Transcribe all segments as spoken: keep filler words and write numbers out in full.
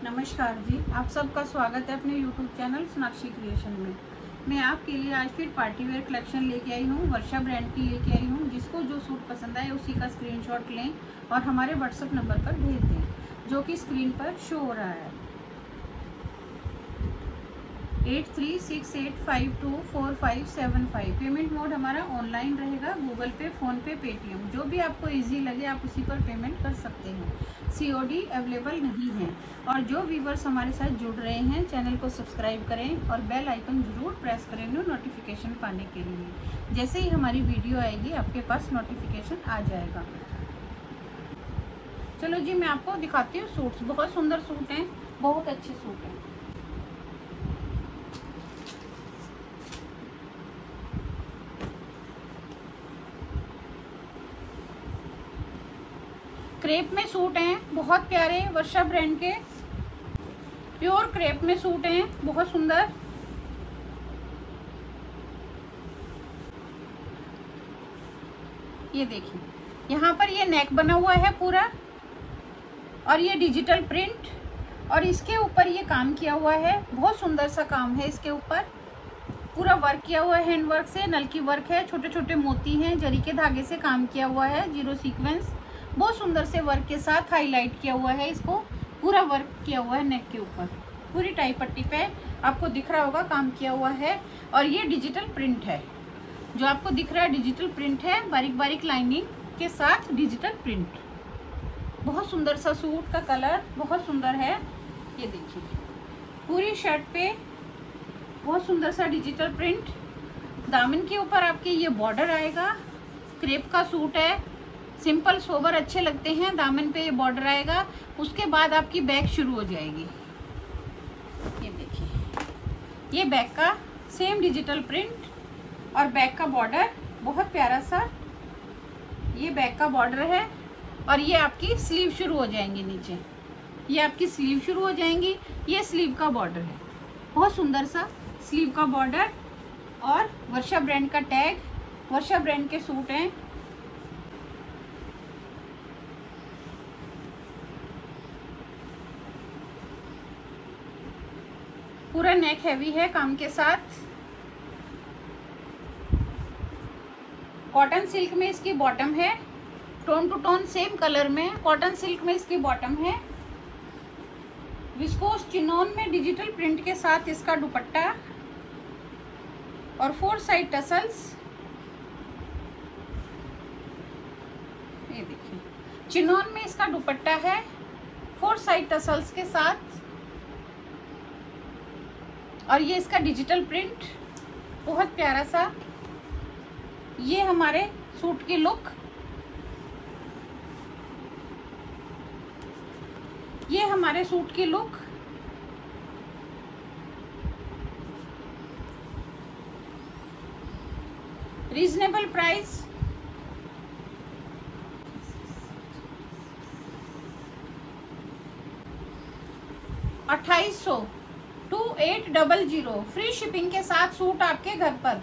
नमस्कार जी, आप सबका स्वागत है अपने यूट्यूब चैनल सोनाक्षी क्रिएशन में। मैं आपके लिए आज फिर पार्टी वेयर कलेक्शन लेके आई हूँ। वर्षा ब्रांड की लेके आई हूँ। जिसको जो सूट पसंद आए उसी का स्क्रीनशॉट लें और हमारे व्हाट्सएप नंबर पर भेज दें, जो कि स्क्रीन पर शो हो रहा है। Eight three six eight five two four five seven five. Payment mode हमारा ऑनलाइन रहेगा, Google Pay, PhonePe, Paytm, जो भी आपको इजी लगे आप उसी पर पेमेंट कर सकते हैं। सीओडी अवेलेबल नहीं है। और जो व्यूवर्स हमारे साथ जुड़ रहे हैं, चैनल को सब्सक्राइब करें और बेल आइकन ज़रूर प्रेस करें न्यू नोटिफिकेशन पाने के लिए। जैसे ही हमारी वीडियो आएगी आपके पास नोटिफिकेशन आ जाएगा। चलो जी, मैं आपको दिखाती हूँ सूट्स। बहुत सुंदर सूट हैं, बहुत अच्छे सूट हैं। क्रेप में सूट हैं, बहुत प्यारे, वर्षा ब्रांड के प्योर क्रेप में सूट हैं, बहुत सुंदर। ये देखिए, यहाँ पर ये नेक बना हुआ है पूरा, और ये डिजिटल प्रिंट, और इसके ऊपर ये काम किया हुआ है। बहुत सुंदर सा काम है इसके ऊपर, पूरा वर्क किया हुआ है, हैंड वर्क से, नल की वर्क है, छोटे छोटे मोती हैं, जरी के धागे से काम किया हुआ है, जीरो सीक्वेंस। बहुत सुंदर से वर्क के साथ हाईलाइट किया हुआ है इसको, पूरा वर्क किया हुआ है नेक के ऊपर, पूरी टाई पट्टी पे आपको दिख रहा होगा काम किया हुआ है। और ये डिजिटल प्रिंट है, जो आपको दिख रहा है डिजिटल प्रिंट है, बारीक बारीक लाइनिंग के साथ डिजिटल प्रिंट। बहुत सुंदर सा सूट का कलर बहुत सुंदर है। ये देखिए, पूरी शर्ट पे बहुत सुंदर सा डिजिटल प्रिंट। दामन के ऊपर आपके ये बॉर्डर आएगा। क्रेप का सूट है, सिंपल सोबर अच्छे लगते हैं। दामन पे ये बॉर्डर आएगा, उसके बाद आपकी बैक शुरू हो जाएगी। ये देखिए, ये बैक का सेम डिजिटल प्रिंट और बैक का बॉर्डर बहुत प्यारा सा। ये बैक का बॉर्डर है और ये आपकी स्लीव शुरू हो जाएंगी नीचे, ये आपकी स्लीव शुरू हो जाएंगी। ये स्लीव का बॉर्डर है, बहुत सुंदर सा स्लीव का बॉर्डर, और वर्षा ब्रांड का टैग। वर्षा ब्रांड के सूट हैं। पूरा नेक हैवी है काम के साथ। कॉटन सिल्क में इसकी बॉटम है, tone to tone same colour में कॉटन सिल्क में इसकी बॉटम है। विस्कोस चिनोन में डिजिटल प्रिंट के साथ इसका दुपट्टा और फोर साइड टसल्स। ये देखिए, चिनोन में इसका दुपट्टा है, फोर साइड टसल्स के साथ, और ये इसका डिजिटल प्रिंट बहुत प्यारा सा। ये हमारे सूट की लुक, ये हमारे सूट की लुक। रीजनेबल प्राइस, अट्ठाईस सौ two eight double zero, free shipping के साथ सूट आपके घर पर।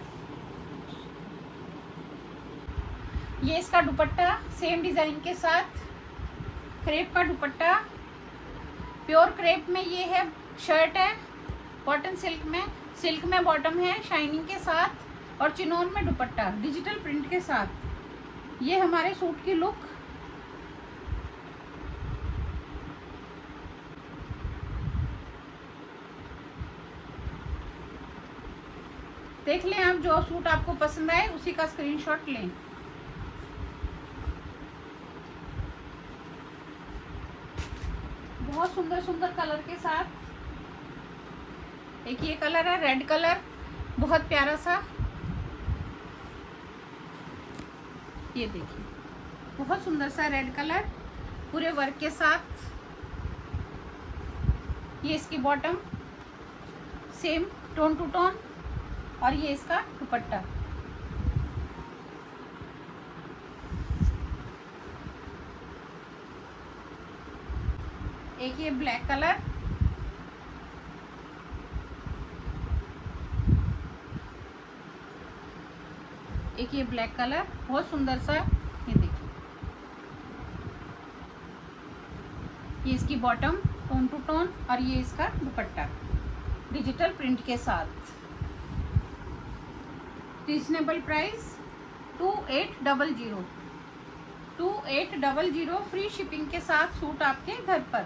ये इसका दुपट्टा सेम डिजाइन के साथ, क्रेप का दुपट्टा, प्योर क्रेप में ये है। शर्ट है कॉटन सिल्क में, सिल्क में बॉटम है शाइनिंग के साथ, और चिनोन में दुपट्टा डिजिटल प्रिंट के साथ। ये हमारे सूट की लुक। देख लें आप, जो सूट आपको पसंद आए उसी का स्क्रीनशॉट लें। बहुत सुंदर सुंदर कलर के साथ। एक ये कलर है रेड कलर, बहुत प्यारा सा। ये देखिए, बहुत सुंदर सा रेड कलर पूरे वर्क के साथ। ये इसकी bottom same tone to tone, और ये इसका दुपट्टा। एक ये ब्लैक कलर, एक ये ब्लैक कलर, बहुत सुंदर सा। ये देखिए, ये इसकी बॉटम टोन टू टोन, और ये इसका दुपट्टा डिजिटल प्रिंट के साथ। Reasonable price two eight double zero two eight double zero free shipping के साथ सूट आपके घर पर।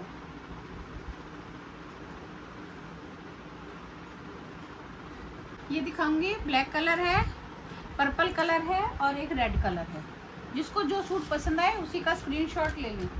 ये दिखाऊंगी, ब्लैक कलर है, पर्पल कलर है और एक रेड कलर है। जिसको जो सूट पसंद आए उसी का स्क्रीनशॉट ले लें।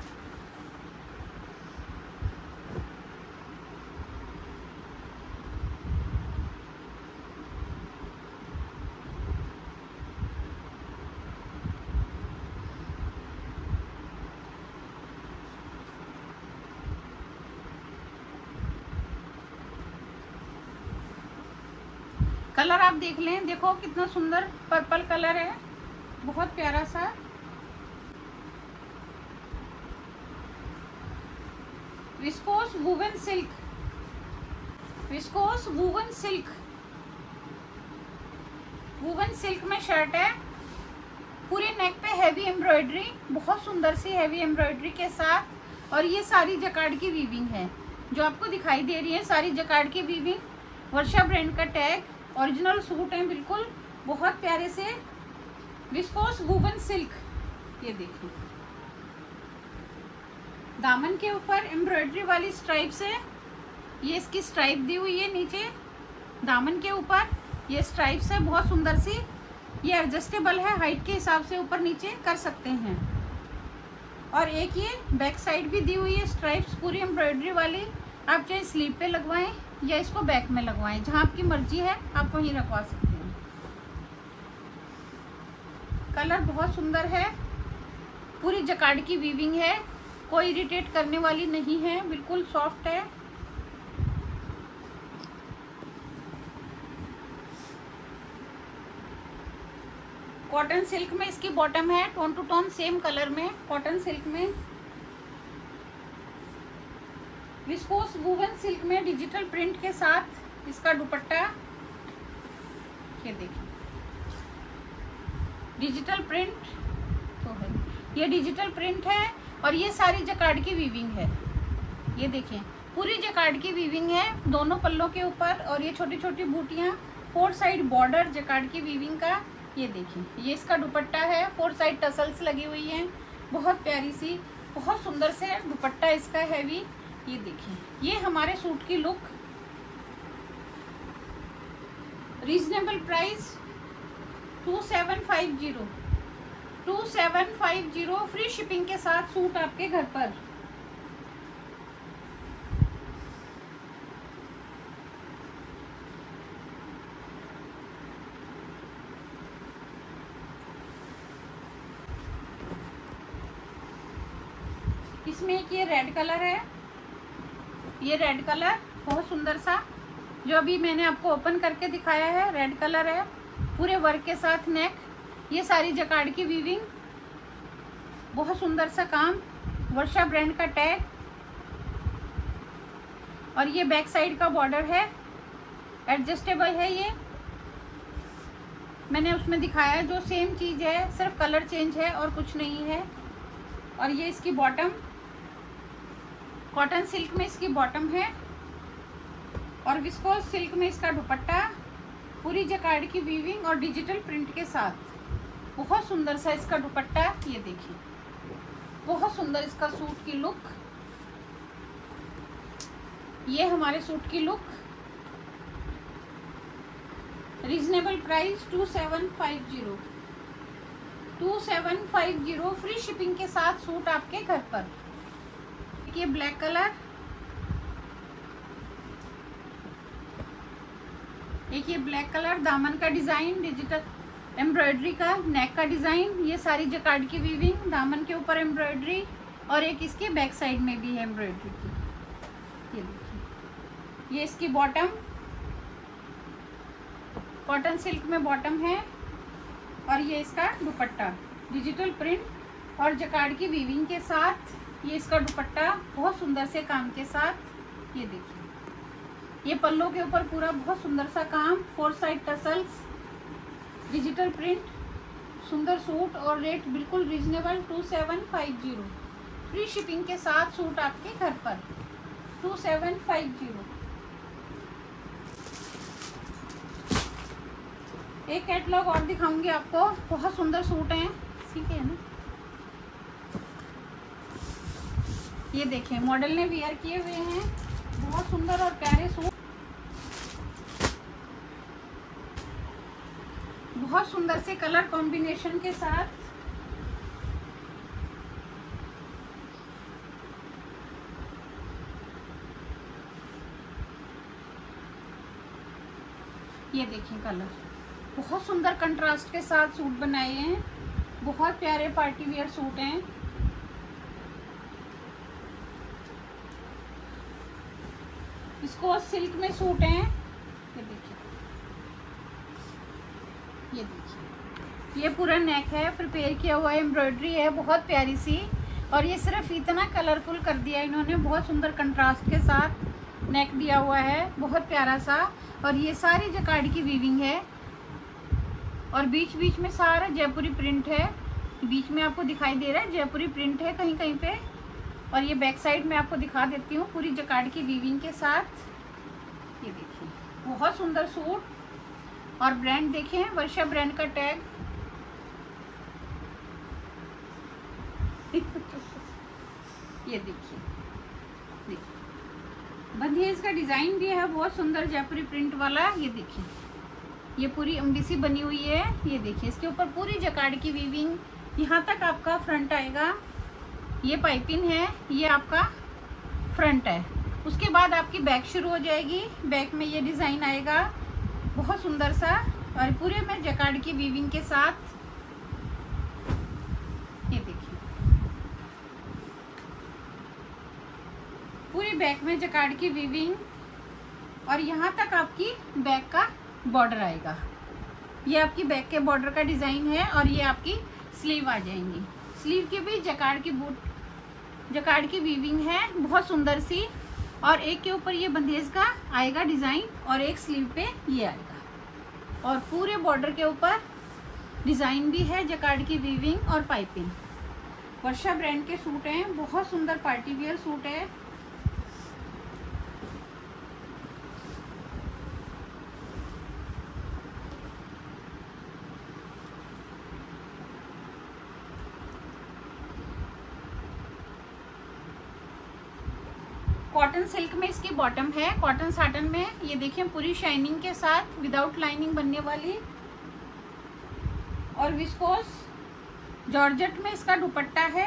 कलर आप देख लें, देखो कितना सुंदर पर्पल कलर है, बहुत प्यारा सा। Viscose woven silk, viscose woven silk, woven silk में शर्ट है। पूरे नेक पे हैवी एम्ब्रॉयडरी, बहुत सुंदर सी हैवी एम्ब्रॉयडरी के साथ। और ये सारी जकार्ड की वीविंग है जो आपको दिखाई दे रही है, सारी जकार्ड की वीविंग। वर्षा ब्रांड का टैग, ओरिजिनल सूट है बिल्कुल, बहुत प्यारे से। विस्कोस वूवन सिल्क, ये देखिए दामन के ऊपर एम्ब्रॉयडरी वाली स्ट्राइप्स है। ये इसकी स्ट्राइप दी हुई है नीचे, दामन के ऊपर ये स्ट्राइप्स है, बहुत सुंदर सी। ये एडजस्टेबल है, हाइट के हिसाब से ऊपर नीचे कर सकते हैं। और एक ये बैक साइड भी दी हुई है स्ट्राइप्स पूरी एम्ब्रॉयडरी वाली। आप चाहे स्लीव पे लगवाएं या इसको बैक में लगवाएं, जहां आपकी मर्जी है आप वहीं रखवा सकते हैं। कलर बहुत सुंदर है, पूरी जकार्ड की वीविंग है, कोई इरिटेट करने वाली नहीं है, बिल्कुल सॉफ्ट है। कॉटन सिल्क में इसकी बॉटम है, tone to tone same colour में कॉटन सिल्क में। विस्कोस वूवन सिल्क में डिजिटल प्रिंट के साथ इसका दुपट्टा, ये देखिए डिजिटल प्रिंट तो है, ये डिजिटल प्रिंट है। और ये सारी जकार्ड की वीविंग है, ये देखिए पूरी जकार्ड की वीविंग है दोनों पल्लों के ऊपर। और ये छोटी छोटी बूटियां, फोर साइड बॉर्डर जकार्ड की वीविंग का। ये देखिए ये इसका दुपट्टा है, फोर साइड टसल्स लगी हुई हैं, बहुत प्यारी सी, बहुत सुंदर से दुपट्टा इसका हैवी। ये देखिए ये हमारे सूट की look. Reasonable price two seven five zero two seven five zero free shipping के साथ सूट आपके घर पर। इसमें एक ये रेड कलर है, ये रेड कलर बहुत सुंदर सा, जो अभी मैंने आपको ओपन करके दिखाया है, रेड कलर है पूरे वर्क के साथ नेक। ये सारी जकार्ड की वीविंग, बहुत सुंदर सा काम, वर्षा ब्रांड का टैग। और ये बैक साइड का बॉर्डर है, एडजस्टेबल है। ये मैंने उसमें दिखाया जो सेम चीज है, सिर्फ कलर चेंज है और कुछ नहीं है। और ये इसकी बॉटम, कॉटन सिल्क में इसकी बॉटम है और विस्कोस सिल्क में इसका दुपट्टा, पूरी जकार्ड की वीविंग और डिजिटल प्रिंट के साथ। बहुत सुंदर सा इसका दुपट्टा, ये देखिए बहुत सुंदर इसका सूट की लुक। ये हमारे सूट की look. Reasonable price two seven five zero two seven five zero free shipping के साथ सूट आपके घर पर। ये ब्लैक कलर, एक ये ब्लैक कलर, दामन का डिजाइन, डिजिटल एम्ब्रॉयडरी का, नेक का डिजाइन, ये सारी जकार्ड की वीविंग, दामन के ऊपर एम्ब्रॉयडरी और एक इसके बैक साइड में भी है एम्ब्रॉयडरी की। ये देखिए ये इसकी बॉटम, कॉटन सिल्क में बॉटम है और ये इसका दुपट्टा डिजिटल प्रिंट और जकार्ड की वीविंग के साथ। ये इसका दुपट्टा बहुत सुंदर से काम के साथ। ये देखिए ये पल्लों के ऊपर पूरा बहुत सुंदर सा काम, four side tassels, digital print, सुंदर सूट। और रेट बिल्कुल reasonable two seven five zero free shipping के साथ सूट आपके घर पर। Two seven five zero. एक कैटलॉग और दिखाऊंगी आपको, बहुत सुंदर सूट हैं, ठीक है ना। ये देखें, मॉडल ने वियर किए हुए हैं, बहुत सुंदर और प्यारे सूट, बहुत सुंदर से कलर कॉम्बिनेशन के साथ। ये देखिए कलर, बहुत सुंदर कंट्रास्ट के साथ सूट बनाए हैं, बहुत प्यारे पार्टी वियर सूट हैं। इसको सिल्क में सूट हैं। ये देखिए, ये देखिए, ये पूरा नेक है, प्रिपेयर किया हुआ एम्ब्रॉयडरी है, बहुत प्यारी सी। और ये सिर्फ इतना कलरफुल कर दिया इन्होंने, बहुत सुंदर कंट्रास्ट के साथ नेक दिया हुआ है, बहुत प्यारा सा। और ये सारी जकार्ड की वीविंग है और बीच बीच में सारा जयपुरी प्रिंट है। बीच में आपको दिखाई दे रहा है जयपुरी प्रिंट है कहीं कहीं पे। और ये बैक साइड में आपको दिखा देती हूँ, पूरी जकार्ड की वीविंग के साथ। ये देखिए, बहुत सुंदर सूट। और ब्रांड देखें, वर्षा ब्रांड का टैग। ये देखिए, देखिए बंधेज का डिजाइन भी है, बहुत सुंदर जयपुरी प्रिंट वाला। ये देखिए, ये पूरी एमडीसी बनी हुई है। ये देखिए, इसके ऊपर पूरी जकार्ड की वीविंग, यहाँ तक आपका फ्रंट आएगा। ये पाइपिंग है, ये आपका फ्रंट है। उसके बाद आपकी बैक शुरू हो जाएगी, बैक में ये डिजाइन आएगा, बहुत सुंदर सा। और पूरे में जकार्ड की वीविंग के साथ। ये देखिए, पूरी बैक में जकार्ड की वीविंग और यहाँ तक आपकी बैक का बॉर्डर आएगा। ये आपकी बैक के बॉर्डर का डिजाइन है। और ये आपकी स्लीव आ जाएंगी, स्लीव की भी जकार्ड की बूट जकार्ड की वीविंग है, बहुत सुंदर सी। और एक के ऊपर ये बंधेज का आएगा डिजाइन और एक स्लीव पे ये आएगा। और पूरे बॉर्डर के ऊपर डिजाइन भी है, जकार्ड की वीविंग और पाइपिंग। वर्षा ब्रांड के सूट हैं, बहुत सुंदर पार्टी वियर सूट है। कॉटन सिल्क में इसकी बॉटम है, कॉटन साटन में। ये देखिए, पूरी शाइनिंग के साथ विदाउट लाइनिंग बनने वाली। और विस्कोस जॉर्जेट में इसका दुपट्टा है,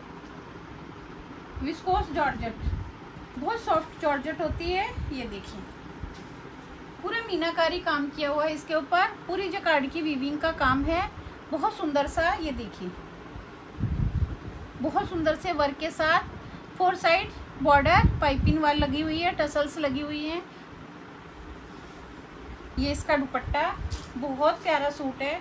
विस्कोस जॉर्जेट, बहुत सॉफ्ट जॉर्जेट होती है। ये देखिए, पूरा मीनाकारी काम किया हुआ है इसके ऊपर, पूरी जकार्ड की वीविंग का काम है, बहुत सुंदर सा। ये देखिए, बहुत सुंदर से वर्क के साथ। फोर साइड बॉर्डर पाइपिंग वाली लगी हुई है, टसल्स लगी हुई हैं। ये इसका दुपट्टा, बहुत प्यारा सूट है।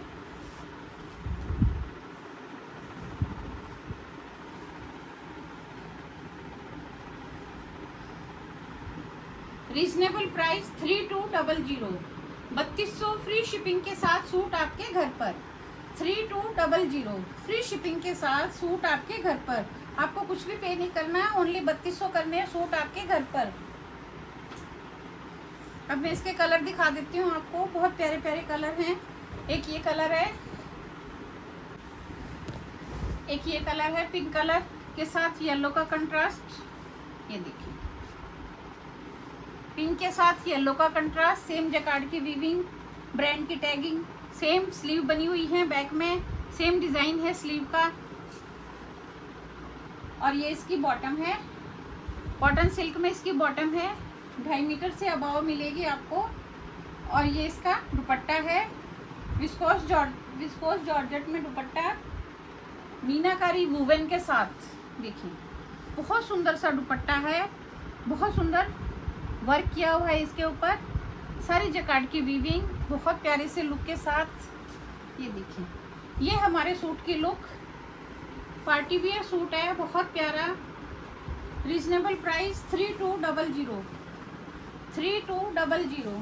Reasonable price three two double zero, बत्तीस सौ फ्री शिपिंग के साथ सूट आपके घर पर। Three two double zero free shipping के साथ सूट आपके घर पर। आपको कुछ भी पे नहीं करना है, ओनली बत्तीस सौ करने हैं सूट आपके घर पर। अब मैं इसके कलर दिखा देती हूँ आपको, बहुत प्यारे प्यारे कलर हैं। एक ये कलर है, एक ये कलर है पिंक कलर के साथ येलो का कंट्रास्ट। ये देखिए, पिंक के साथ येलो का कंट्रास्ट, सेम जकार्ड की वीविंग, ब्रांड की टैगिंग, सेम स्लीव बनी हुई है, बैक में सेम डिजाइन है स्लीव का। और ये इसकी बॉटम है, कॉटन सिल्क में इसकी बॉटम है, ढाई मीटर से अबाव मिलेगी आपको। और ये इसका दुपट्टा है, विस्कोस जॉर्ज विस्कोस जॉर्जेट में दुपट्टा, मीनाकारी वूवन के साथ। देखिए, बहुत सुंदर सा दुपट्टा है, बहुत सुंदर वर्क किया हुआ है इसके ऊपर, सारी जकार्ड की वीविंग, बहुत प्यारे से लुक के साथ। ये देखिए, ये हमारे सूट की लुक, पार्टी वियर सूट है, बहुत प्यारा। Reasonable price three two double zero three two double zero.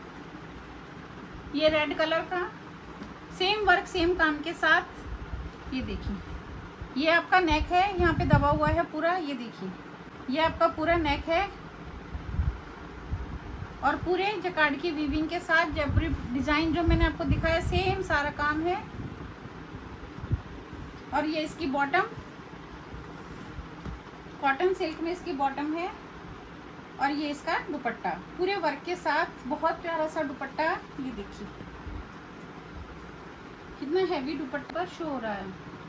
ये रेड कलर का, सेम वर्क सेम काम के साथ, ये देखिए, ये आपका नेक है, यहाँ पे दबा हुआ है पूरा। ये देखिए, ये आपका पूरा नेक है और पूरे जकार्ड की वीविंग के साथ जयपुरी डिजाइन जो मैंने आपको दिखाया सेम सारा काम है। और ये इसकी बॉटम, कॉटन सिल्क में इसकी बॉटम है। और ये इसका दुपट्टा पूरे वर्क के साथ, बहुत प्यारा सा दुपट्टा। ये देखिए कितना हैवी दुपट्टा शो हो रहा है।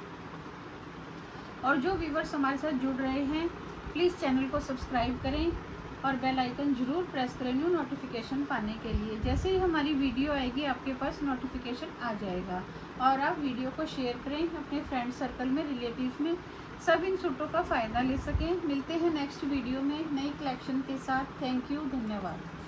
और जो व्यूअर्स हमारे साथ जुड़ रहे हैं प्लीज़ चैनल को सब्सक्राइब करें और बेल आइकन जरूर प्रेस करें न्यू नोटिफिकेशन पाने के लिए। जैसे ही हमारी वीडियो आएगी आपके पास नोटिफिकेशन आ जाएगा। और आप वीडियो को शेयर करें अपने फ्रेंड सर्कल में, रिलेटिव्स में, सब इन सूटों का फ़ायदा ले सकें। मिलते हैं नेक्स्ट वीडियो में नई कलेक्शन के साथ। थैंक यू, धन्यवाद।